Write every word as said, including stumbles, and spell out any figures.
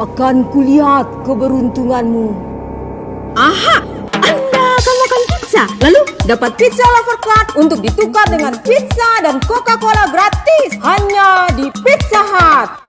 Akan kulihat keberuntunganmu. Aha, Anda akan makan pizza, lalu dapat pizza lover card untuk ditukar dengan pizza dan Coca-Cola gratis hanya di Pizza Hut.